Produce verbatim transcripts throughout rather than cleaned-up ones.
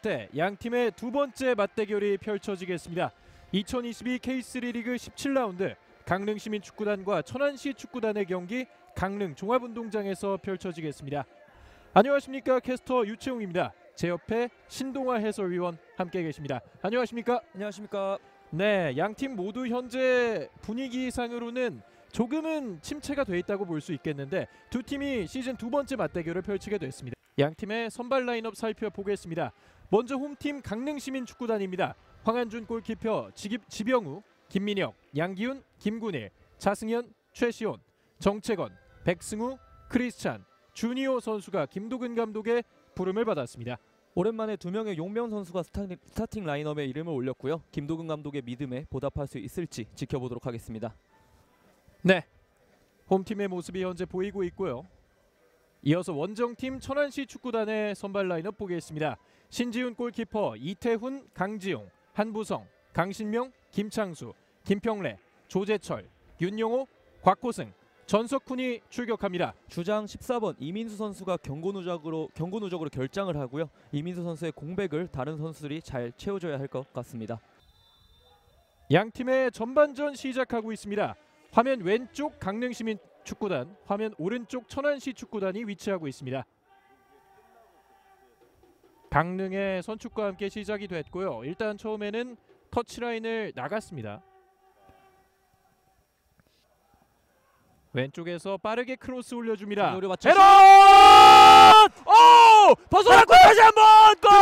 때 양 팀의 두 번째 맞대결이 펼쳐지겠습니다. 이천이십이 케이쓰리 리그 십칠 라운드 강릉시민축구단과 천안시 축구단의 경기 강릉 종합운동장에서 펼쳐지겠습니다. 안녕하십니까, 캐스터 유채웅입니다. 제 옆에 신동아 해설위원 함께 계십니다. 안녕하십니까? 안녕하십니까? 네, 양 팀 모두 현재 분위기상으로는 조금은 침체가 돼 있다고 볼 수 있겠는데 두 팀이 시즌 두 번째 맞대결을 펼치게 됐습니다. 양 팀의 선발 라인업 살펴보겠습니다. 먼저 홈팀 강릉시민축구단입니다. 황한준 골키퍼, 지깁, 지병우, 김민혁, 양기훈, 김군일, 차승현, 최시온, 정채건, 백승우, 크리스찬, 주니오 선수가 김도근 감독의 부름을 받았습니다. 오랜만에 두 명의 용병 선수가 스타팅, 스타팅 라인업에 이름을 올렸고요. 김도근 감독의 믿음에 보답할 수 있을지 지켜보도록 하겠습니다. 네, 홈팀의 모습이 현재 보이고 있고요. 이어서 원정팀 천안시 축구단의 선발 라인업 보겠습니다. 신지훈 골키퍼, 이태훈, 강지용, 한부성, 강신명, 김창수, 김평래, 조재철, 윤용호, 곽호승, 전석훈이 출격합니다. 주장 십사 번 이민수 선수가 경고 누적으로 경고 누적으로 결장을 하고요. 이민수 선수의 공백을 다른 선수들이 잘 채워줘야 할 것 같습니다. 양 팀의 전반전 시작하고 있습니다. 화면 왼쪽 강릉시민 축구단, 화면 오른쪽 천안시 축구단이 위치하고 있습니다. 강릉의 선축과 함께 시작이 됐고요. 일단 처음에는 터치라인을 나갔습니다. 왼쪽에서 빠르게 크로스 올려줍니다. 헤런! 오! 벗어났고 다시 한번 골!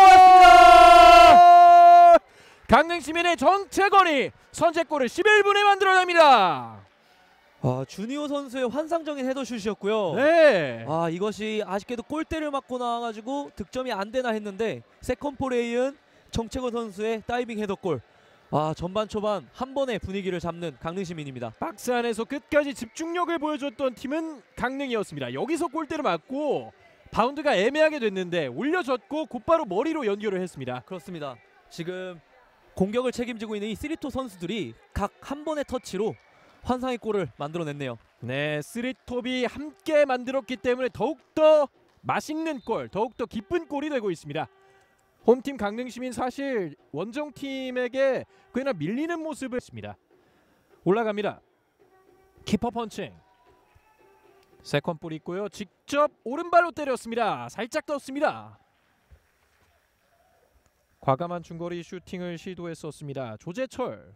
강릉시민의 정채건이 선제골을 십일 분에 만들어냅니다. 아, 주니오 선수의 환상적인 헤더슛이었고요. 네. 아, 이것이 아쉽게도 골대를 맞고 나와가지고 득점이 안 되나 했는데 세컨볼에 이은 정채건 선수의 다이빙 헤더골. 아, 전반 초반 한 번에 분위기를 잡는 강릉시민입니다. 박스 안에서 끝까지 집중력을 보여줬던 팀은 강릉이었습니다. 여기서 골대를 맞고 바운드가 애매하게 됐는데 올려줬고 곧바로 머리로 연결을 했습니다. 그렇습니다. 지금 공격을 책임지고 있는 이 쓰리토 선수들이 각 한 번의 터치로 환상의 골을 만들어냈네요. 네, 쓰리톱이 함께 만들었기 때문에 더욱더 맛있는 골, 더욱더 기쁜 골이 되고 있습니다. 홈팀 강릉시민 사실 원정팀에게 꽤나 밀리는 모습을 했습니다. 올라갑니다. 키퍼 펀칭. 세컨볼 있고요. 직접 오른발로 때렸습니다. 살짝 떴습니다. 과감한 중거리 슈팅을 시도했었습니다. 조재철.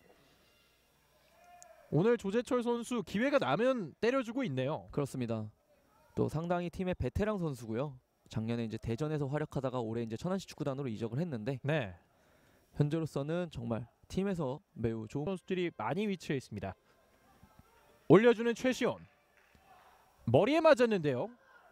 오늘 조재철 선수 기회가 나면 때려주고 있네요. 그렇습니다. 또 상당히 팀의 베테랑 선수고요. 작년에 이제 대전에서 활약하다가 올해 이제 천안시 축구단으로 이적을 했는데 네, 현재로서는 정말 팀에서 매우 좋은 선수들이 많이 위치해 있습니다. 올려주는 최시온. 머리에 맞았는데요.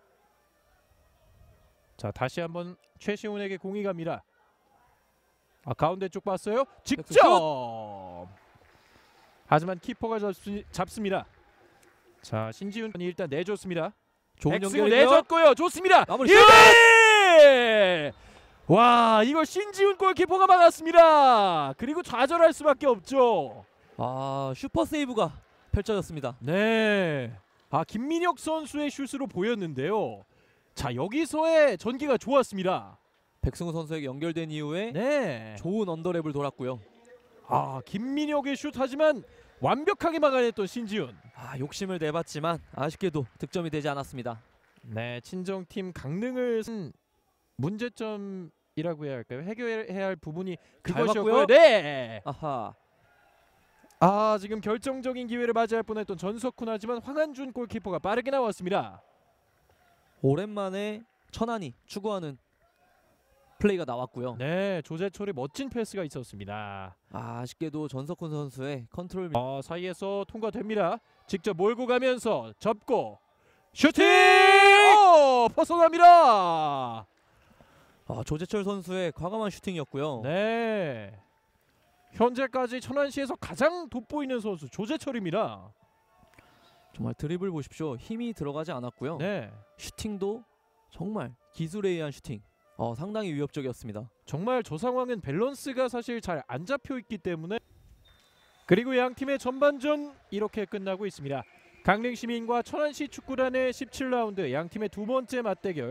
자, 다시 한번 최시온에게 공이 갑니다. 아, 가운데 쪽 봤어요? 직접! 하지만 키퍼가 잡수, 잡습니다. 자, 신지훈이 일단 내줬습니다. 좋은 백승우 연결이고요. 내줬고요. 좋습니다. 마무리. 예! 와, 이걸 신지훈 골키퍼가 막았습니다. 그리고 좌절할 수밖에 없죠. 아, 슈퍼 세이브가 펼쳐졌습니다. 네. 아, 김민혁 선수의 슛으로 보였는데요. 자, 여기서의 전개가 좋았습니다. 백승우 선수에게 연결된 이후에 네. 좋은 언더랩을 돌았고요. 아, 김민혁의 슛 하지만 완벽하게 막아냈던 신지훈. 아, 욕심을 내봤지만 아쉽게도 득점이 되지 않았습니다. 네, 친정팀 강릉을 쓴 문제점이라고 해야 할까요? 해결해야 할 부분이 그것이었고요. 네. 아하. 아, 지금 결정적인 기회를 맞이할 뻔했던 전석훈, 하지만 황한준 골키퍼가 빠르게 나왔습니다. 오랜만에 천안이 추구하는 플레이가 나왔고요. 네, 조재철의 멋진 패스가 있었습니다. 아, 아쉽게도 전석훈 선수의 컨트롤 아, 사이에서 통과됩니다. 직접 몰고 가면서 접고 슈팅! 오, 벗어납니다. 아, 조재철 선수의 과감한 슈팅이었고요. 네, 현재까지 천안시에서 가장 돋보이는 선수 조재철입니다. 정말 드리블 보십시오. 힘이 들어가지 않았고요. 네, 슈팅도 정말 기술에 의한 슈팅. 어, 상당히 위협적이었습니다. 정말 저 상황은 밸런스가 사실 잘 안 잡혀 있기 때문에. 그리고 양 팀의 전반전 이렇게 끝나고 있습니다. 강릉시민과 천안시 축구단의 십칠 라운드 양 팀의 두 번째 맞대결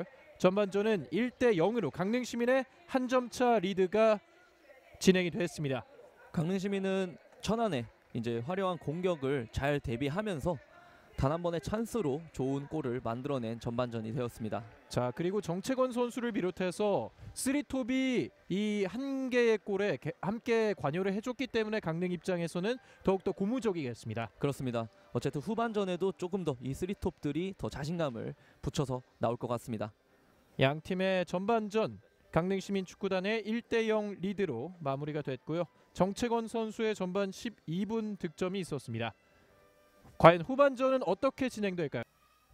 전반전은 일 대 영으로 강릉시민의 한 점차 리드가 진행이 됐습니다. 강릉시민은 천안에 이제 화려한 공격을 잘 대비하면서 단 한 번의 찬스로 좋은 골을 만들어낸 전반전이 되었습니다. 자, 그리고 정채건 선수를 비롯해서 쓰리톱이 이 한 개의 골에 개- 함께 관여를 해줬기 때문에 강릉 입장에서는 더욱더 고무적이겠습니다. 그렇습니다. 어쨌든 후반전에도 조금 더 이 쓰리톱들이 더 자신감을 붙여서 나올 것 같습니다. 양 팀의 전반전 강릉시민축구단의 일 대 영 리드로 마무리가 됐고요. 정채건 선수의 전반 십이 분 득점이 있었습니다. 과연 후반전은 어떻게 진행될까요?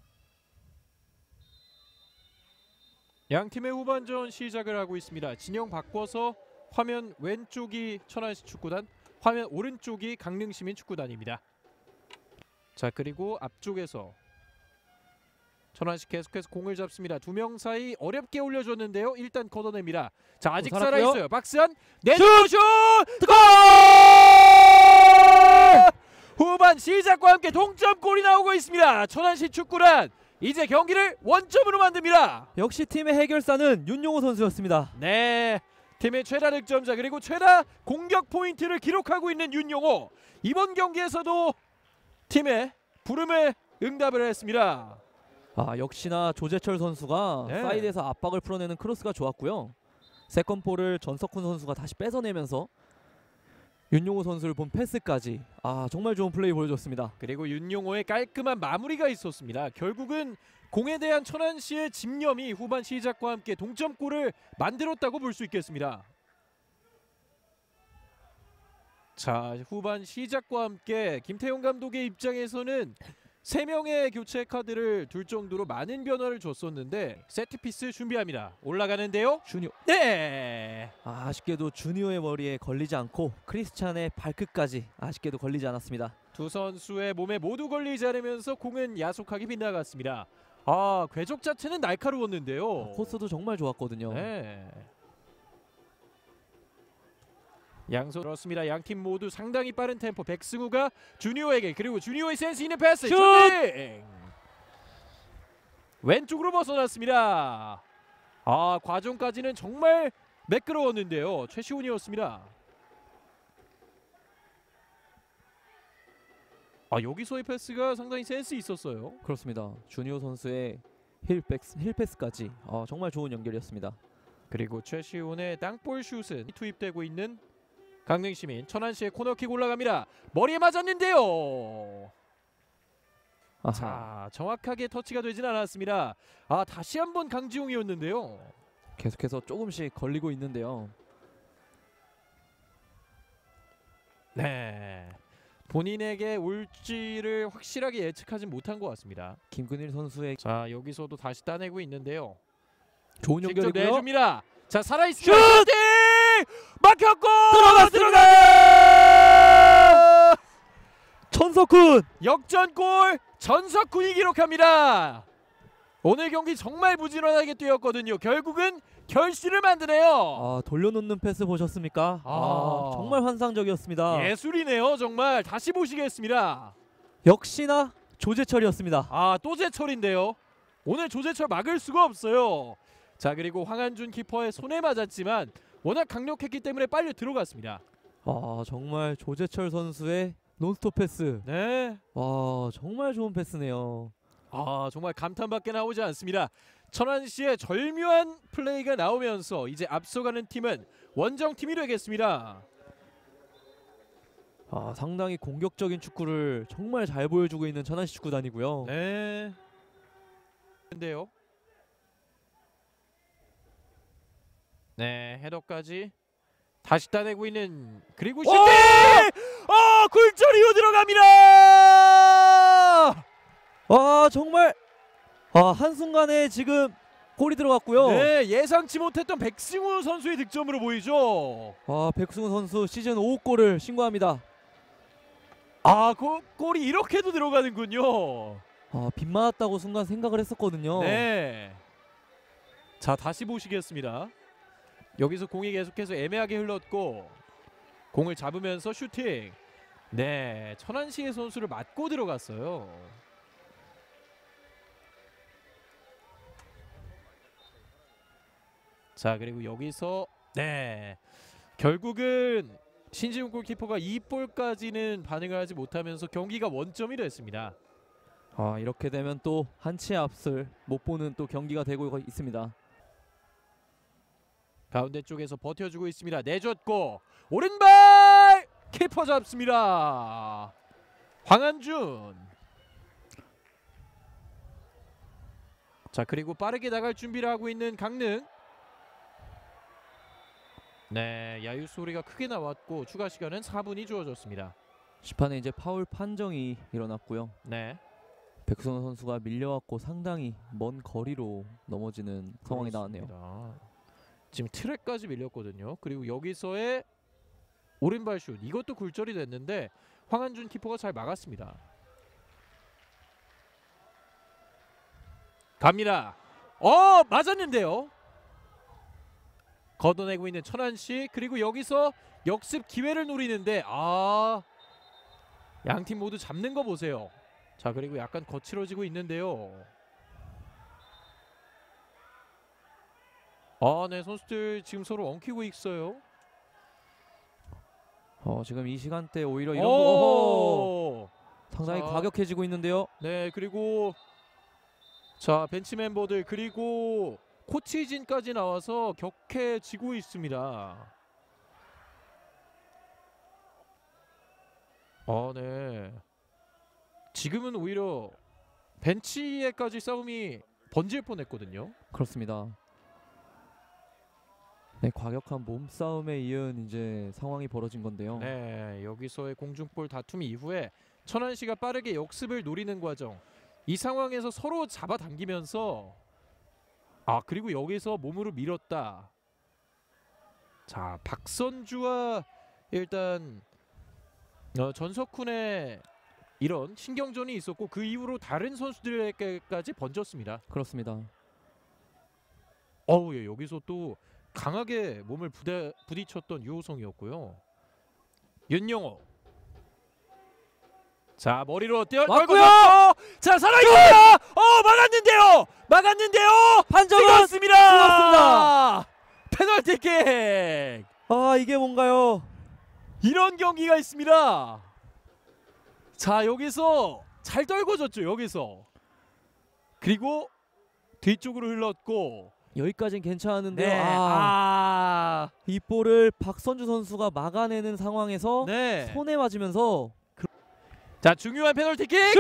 양 팀의 후반전 시작을 하고 있습니다. 진영 바꿔서 화면 왼쪽이 천안시 축구단, 화면 오른쪽이 강릉시민 축구단입니다. 자, 그리고 앞쪽에서 천안시 계속해서 공을 잡습니다. 두 명 사이 어렵게 올려줬는데요. 일단 걷어냅니다. 자, 아직 어, 살아 살았고요. 있어요. 박스한 내주고 슛! 골! 후반 시작과 함께 동점골이 나오고 있습니다. 천안시 축구단 이제 경기를 원점으로 만듭니다. 역시 팀의 해결사는 윤용호 선수였습니다. 네, 팀의 최다 득점자 그리고 최다 공격 포인트를 기록하고 있는 윤용호. 이번 경기에서도 팀의 부름에 응답을 했습니다. 아, 역시나 조재철 선수가 네. 사이드에서 압박을 풀어내는 크로스가 좋았고요. 세컨볼을 전석훈 선수가 다시 뺏어내면서 윤용호 선수를 본 패스까지 아 정말 좋은 플레이 보여줬습니다. 그리고 윤용호의 깔끔한 마무리가 있었습니다. 결국은 공에 대한 천안시의 집념이 후반 시작과 함께 동점골을 만들었다고 볼 수 있겠습니다. 자, 후반 시작과 함께 김태용 감독의 입장에서는 세 명의 교체 카드를 둘 정도로 많은 변화를 줬었는데 세트피스 준비합니다. 올라가는데요. 주니어 네. 아, 아쉽게도 주니어의 머리에 걸리지 않고 크리스찬의 발끝까지 아쉽게도 걸리지 않았습니다. 두 선수의 몸에 모두 걸리지 않으면서 공은 야속하게 빗나갔습니다. 아, 궤적 자체는 날카로웠는데요. 아, 코스도 정말 좋았거든요. 네. 양손 그렇습니다. 양팀 모두 상당히 빠른 템포. 백승우가 주니어에게 그리고 주니어의 센스 있는 패스. 슛! 슈팅! 왼쪽으로 벗어났습니다. 아, 과정까지는 정말 매끄러웠는데요. 최시훈이었습니다. 아, 여기서의 패스가 상당히 센스 있었어요. 그렇습니다. 주니어 선수의 힐백스, 힐패스까지 아, 정말 좋은 연결이었습니다. 그리고 최시훈의 땅볼 슛은 투입되고 있는 강릉시민. 천안시의 코너킥 올라갑니다. 머리에 맞았는데요. 아하. 자, 정확하게 터치가 되진 않았습니다. 아, 다시 한번 강지웅이었는데요. 계속해서 조금씩 걸리고 있는데요. 네, 본인에게 올지를 확실하게 예측하진 못한 것 같습니다. 김근일 선수의 자, 여기서도 다시 따내고 있는데요. 좋은 직접 연결이고요. 내줍니다. 자, 살아있습니다. 슛! 슈팅! 막혔고 들어갔습니다. 들어가! 천석훈 역전골 전석훈이 기록합니다. 오늘 경기 정말 부지런하게 뛰었거든요. 결국은 결실을 만드네요. 아, 돌려놓는 패스 보셨습니까? 아. 아, 정말 환상적이었습니다. 예술이네요. 정말 다시 보시겠습니다. 역시나 조재철이었습니다. 아, 또 제철인데요. 오늘 조제철 막을 수가 없어요. 자, 그리고 황한준 키퍼의 손에 맞았지만 워낙 강력했기 때문에 빨리 들어갔습니다. 아, 정말 조재철 선수의 논스톱 패스. 네. 와, 정말 좋은 패스네요. 아, 정말 감탄밖에 나오지 않습니다. 천안시의 절묘한 플레이가 나오면서 이제 앞서가는 팀은 원정팀이 되겠습니다. 아, 상당히 공격적인 축구를 정말 잘 보여주고 있는 천안시 축구단이고요. 네. 근데요. 네, 헤더까지 다시 따내고 있는 그리고 슈팅! 어, 굴절이로 들어갑니다. 아, 정말 아, 한순간에 지금 골이 들어갔고요. 네, 예상치 못했던 백승우 선수의 득점으로 보이죠. 아, 백승우 선수 시즌 오 골을 신고합니다. 아, 그 골이 이렇게도 들어가는군요. 아, 빗 맞았다고 순간 생각을 했었거든요. 네. 자, 다시 보시겠습니다. 여기서 공이 계속해서 애매하게 흘렀고 공을 잡으면서 슈팅. 네, 천안시의 선수를 맞고 들어갔어요. 자 그리고 여기서 네 결국은 신지훈 골키퍼가 이 볼까지는 반응을 하지 못하면서 경기가 원점이 됐습니다. 아, 이렇게 되면 또 한치의 앞을 못 보는 또 경기가 되고 있습니다. 가운데 쪽에서 버텨주고 있습니다. 내줬고 오른발 키퍼 잡습니다. 황한준. 자 그리고 빠르게 나갈 준비를 하고 있는 강릉. 네 야유 소리가 크게 나왔고 추가 시간은 사 분이 주어졌습니다. 심판에 이제 파울 판정이 일어났고요. 네 백선호 선수가 밀려왔고 상당히 먼 거리로 넘어지는 상황이 나왔네요. 그렇습니다. 지금 트랙까지 밀렸거든요. 그리고 여기서의 오른발 슛 이것도 굴절이 됐는데 황한준 키퍼가 잘 막았습니다. 갑니다. 어 맞았는데요. 걷어내고 있는 천안시. 그리고 여기서 역습 기회를 노리는데 아 양팀 모두 잡는 거 보세요. 자 그리고 약간 거칠어지고 있는데요. 아 네 선수들 지금 서로 엉키고 있어요. 어, 지금 이 시간대 오히려 이런 거 오! 상당히 자. 과격해지고 있는데요. 네 그리고 자 벤치 멤버들 그리고 코치진까지 나와서 격해지고 있습니다. 아 네 지금은 오히려 벤치에까지 싸움이 번질 뻔했거든요. 그렇습니다. 네, 과격한 몸싸움에 이은 이제 상황이 벌어진 건데요. 네 여기서의 공중볼 다툼 이후에 천안시가 빠르게 역습을 노리는 과정. 이 상황에서 서로 잡아당기면서 아 그리고 여기서 몸으로 밀었다. 자 박선주와 일단 어, 전석훈의 이런 신경전이 있었고 그 이후로 다른 선수들에게까지 번졌습니다. 그렇습니다. 어우 예, 여기서 또 강하게 몸을 부대, 부딪혔던 유호성이었고요. 윤영호. 자 머리로 뛰어 맞고요! 자 살아있습니다. 어 막았는데요. 막았는데요. 판정은 찍었습니다. 찍었습니다. 페널티킥. 아, 이게 뭔가요? 이런 경기가 있습니다. 자 여기서 잘 떨궈졌죠. 여기서 그리고 뒤쪽으로 흘렀고 여기까지는 괜찮았는데요. 네. 아, 아. 이 볼을 박선주 선수가 막아내는 상황에서 네. 손에 맞으면서 자 중요한 페널티킥 슛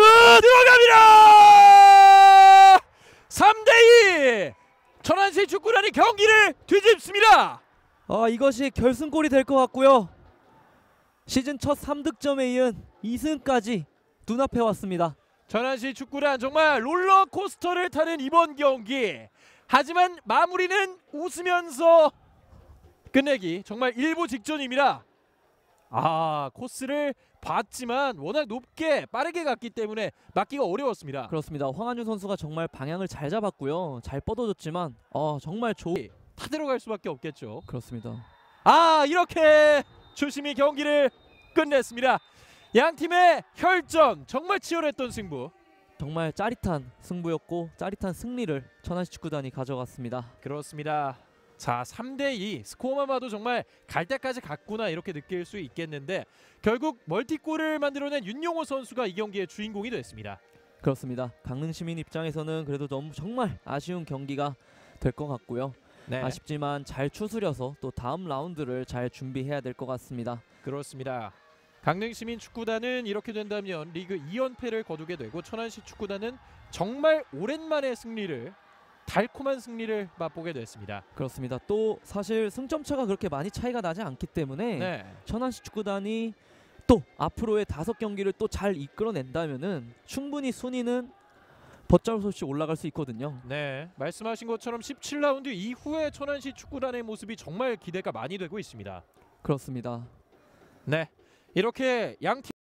들어갑니다. 삼 대 이 천안시 축구단이 경기를 뒤집습니다. 아, 이것이 결승골이 될 것 같고요. 시즌 첫 삼 득점에 이은 이 승까지 눈앞에 왔습니다. 천안시 축구단 정말 롤러코스터를 타는 이번 경기. 하지만 마무리는 웃으면서 끝내기 정말 일보 직전입니다. 아 코스를 봤지만 워낙 높게 빠르게 갔기 때문에 막기가 어려웠습니다. 그렇습니다. 황한준 선수가 정말 방향을 잘 잡았고요. 잘 뻗어줬지만 어, 정말 좋. 타 들어갈 수밖에 없겠죠. 그렇습니다. 아 이렇게 조심히 경기를 끝냈습니다. 양 팀의 혈전 정말 치열했던 승부. 정말 짜릿한 승부였고 짜릿한 승리를 천안시 축구단이 가져갔습니다. 그렇습니다. 자 삼 대 이 스코어만 봐도 정말 갈 때까지 갔구나 이렇게 느낄 수 있겠는데 결국 멀티골을 만들어낸 윤용호 선수가 이 경기의 주인공이 됐습니다. 그렇습니다. 강릉 시민 입장에서는 그래도 너무 정말 아쉬운 경기가 될 것 같고요. 네. 아쉽지만 잘 추스려서 또 다음 라운드를 잘 준비해야 될 것 같습니다. 그렇습니다. 강릉시민 축구단은 이렇게 된다면 리그 이 연패를 거두게 되고 천안시 축구단은 정말 오랜만에 승리를 달콤한 승리를 맛보게 됐습니다. 그렇습니다. 또 사실 승점 차가 그렇게 많이 차이가 나지 않기 때문에 네. 천안시 축구단이 또 앞으로의 다섯 경기를 또 잘 이끌어낸다면은 충분히 순위는 벗자루 없이 올라갈 수 있거든요. 네. 말씀하신 것처럼 십칠 라운드 이후에 천안시 축구단의 모습이 정말 기대가 많이 되고 있습니다. 그렇습니다. 네. 이렇게 양 팀